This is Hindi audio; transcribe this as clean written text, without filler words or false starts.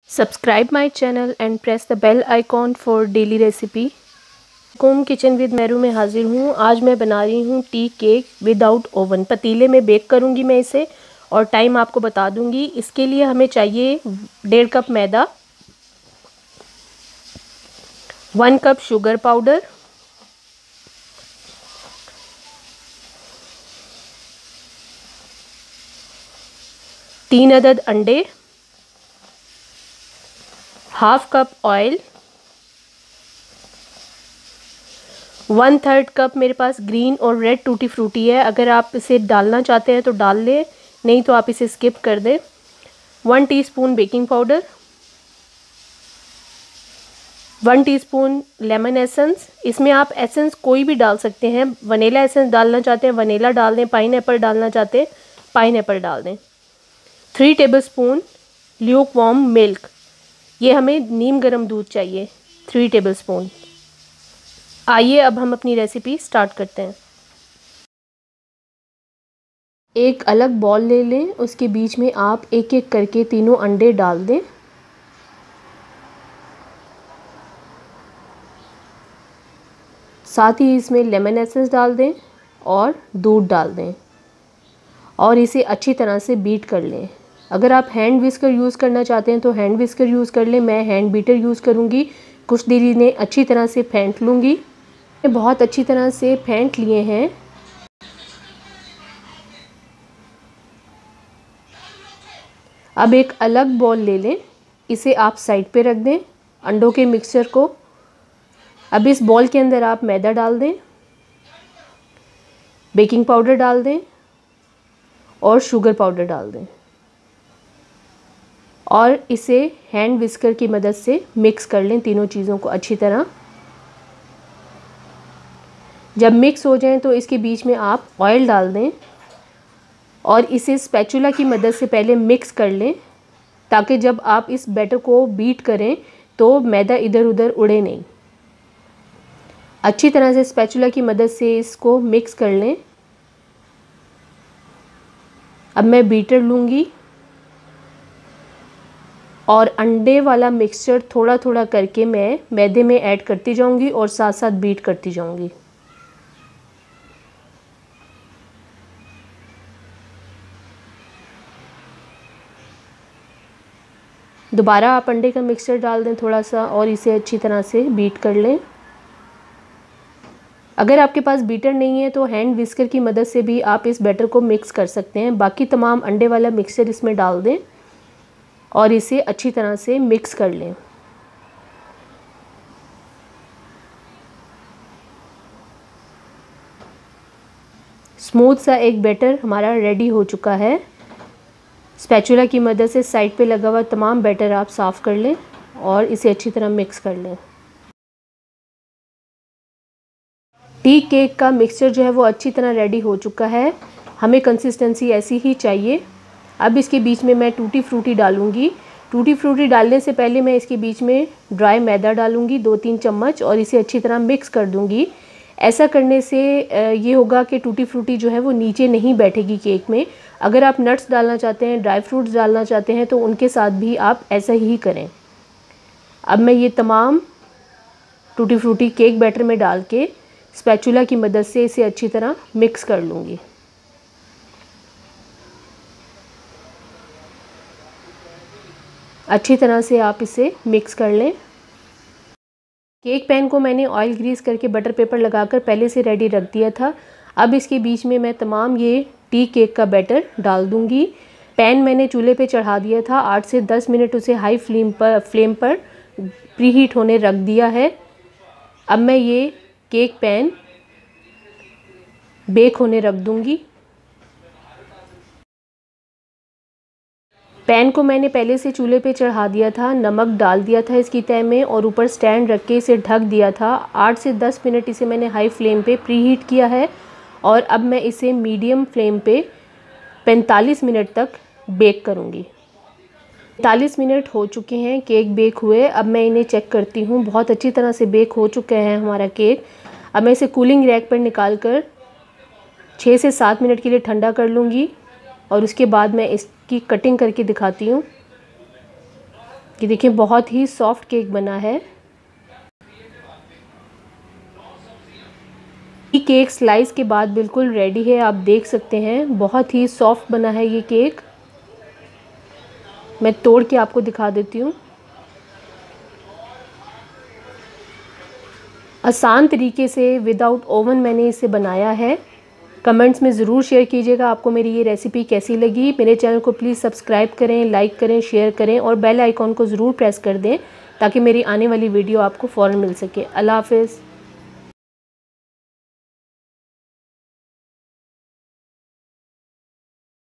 Subscribe my channel and press the bell icon for daily recipe। Home kitchen with Mehru में हाजिर हूँ। आज मैं बना रही हूँ टी केक विदाउट ओवन। पतीले में बेक करूँगी मैं इसे और टाइम आपको बता दूँगी। इसके लिए हमें चाहिए 1.5 कप मैदा, 1 कप शुगर पाउडर, 3 अदद अंडे, हाफ कप ऑयल, 1/3 कप मेरे पास ग्रीन और रेड टूटी फ्रूटी है। अगर आप इसे डालना चाहते हैं तो डाल लें, नहीं तो आप इसे स्किप कर दें। 1 teaspoon baking powder, 1 teaspoon lemon essence. इसमें आप एसेंस कोई भी डाल सकते हैं। वनीला एसेंस डालना चाहते हैं वनीला डाल दें, पाइनएप्पल डालना चाहते हैं पाइनएप्पल डाल दें। 3 टेबलस्पून ल्यूक वार्म मिल्क, ये हमें नीम गर्म दूध चाहिए, 3 टेबलस्पून। आइए अब हम अपनी रेसिपी स्टार्ट करते हैं। एक अलग बॉल ले लें, उसके बीच में आप एक एक करके तीनों अंडे डाल दें। साथ ही इसमें लेमन एसेंस डाल दें और दूध डाल दें और इसे अच्छी तरह से बीट कर लें। अगर आप हैंड विस्कर यूज़ करना चाहते हैं तो हैंड विस्कर यूज़ कर लें। मैं हैंड बीटर यूज़ करूँगी। कुछ देर इन्हें अच्छी तरह से फेंट लूँगी। बहुत अच्छी तरह से फेंट लिए हैं। अब एक अलग बॉल ले लें, इसे आप साइड पे रख दें अंडों के मिक्सचर को। अब इस बॉल के अंदर आप मैदा डाल दें, बेकिंग पाउडर डाल दें और शुगर पाउडर डाल दें और इसे हैंड विस्कर की मदद से मिक्स कर लें तीनों चीज़ों को अच्छी तरह। जब मिक्स हो जाएं तो इसके बीच में आप ऑयल डाल दें और इसे स्पैचुला की मदद से पहले मिक्स कर लें, ताकि जब आप इस बैटर को बीट करें तो मैदा इधर उधर उड़े नहीं। अच्छी तरह से स्पैचुला की मदद से इसको मिक्स कर लें। अब मैं बीटर लूँगी और अंडे वाला मिक्सचर थोड़ा थोड़ा करके मैं मैदे में ऐड करती जाऊँगी और साथ साथ बीट करती जाऊँगी। दोबारा आप अंडे का मिक्सचर डाल दें थोड़ा सा और इसे अच्छी तरह से बीट कर लें। अगर आपके पास बीटर नहीं है तो हैंड विस्कर की मदद से भी आप इस बैटर को मिक्स कर सकते हैं। बाकी तमाम अंडे वाला मिक्सचर इसमें डाल दें और इसे अच्छी तरह से मिक्स कर लें। स्मूथ सा एक बैटर हमारा रेडी हो चुका है। स्पैचुला की मदद से साइड पे लगा हुआ तमाम बैटर आप साफ़ कर लें और इसे अच्छी तरह मिक्स कर लें। टी केक का मिक्सचर जो है वो अच्छी तरह रेडी हो चुका है। हमें कंसिस्टेंसी ऐसी ही चाहिए। अब इसके बीच में मैं टूटी फ्रूटी डालूँगी। टूटी फ्रूटी डालने से पहले मैं इसके बीच में ड्राई मैदा डालूँगी 2-3 चम्मच और इसे अच्छी तरह मिक्स कर दूँगी। ऐसा करने से ये होगा कि टूटी फ्रूटी जो है वो नीचे नहीं बैठेगी केक में। अगर आप नट्स डालना चाहते हैं, ड्राई फ्रूट्स डालना चाहते हैं तो उनके साथ भी आप ऐसा ही करें। अब मैं ये तमाम टूटी फ्रूटी केक बैटर में डाल के स्पैचुला की मदद से इसे अच्छी तरह मिक्स कर लूँगी। अच्छी तरह से आप इसे मिक्स कर लें। केक पैन को मैंने ऑयल ग्रीस करके बटर पेपर लगाकर पहले से रेडी रख दिया था। अब इसके बीच में मैं तमाम ये टी केक का बैटर डाल दूँगी। पैन मैंने चूल्हे पे चढ़ा दिया था। 8 से 10 मिनट उसे हाई फ्लेम पर प्रीहीट होने रख दिया है। अब मैं ये केक पैन बेक होने रख दूँगी। पैन को मैंने पहले से चूल्हे पे चढ़ा दिया था, नमक डाल दिया था इसकी तह में और ऊपर स्टैंड रख के इसे ढक दिया था। 8 से 10 मिनट इसे मैंने हाई फ्लेम पे प्रीहीट किया है और अब मैं इसे मीडियम फ्लेम पे 45 मिनट तक बेक करूँगी। 45 मिनट हो चुके हैं केक बेक हुए। अब मैं इन्हें चेक करती हूँ। बहुत अच्छी तरह से बेक हो चुका है हमारा केक। अब मैं इसे कूलिंग रैक पर निकाल कर 6 से 7 मिनट के लिए ठंडा कर लूँगी और उसके बाद मैं इसकी कटिंग करके दिखाती हूँ। ये देखिए बहुत ही सॉफ्ट केक बना है। ये केक स्लाइस के बाद बिल्कुल रेडी है, आप देख सकते हैं बहुत ही सॉफ्ट बना है ये केक। मैं तोड़ के आपको दिखा देती हूँ। आसान तरीके से विदाउट ओवन मैंने इसे बनाया है। कमेंट्स में ज़रूर शेयर कीजिएगा आपको मेरी ये रेसिपी कैसी लगी। मेरे चैनल को प्लीज़ सब्सक्राइब करें, लाइक करें, शेयर करें और बेल आइकॉन को ज़रूर प्रेस कर दें ताकि मेरी आने वाली वीडियो आपको फ़ौरन मिल सके। अल्लाह हाफ़िज़।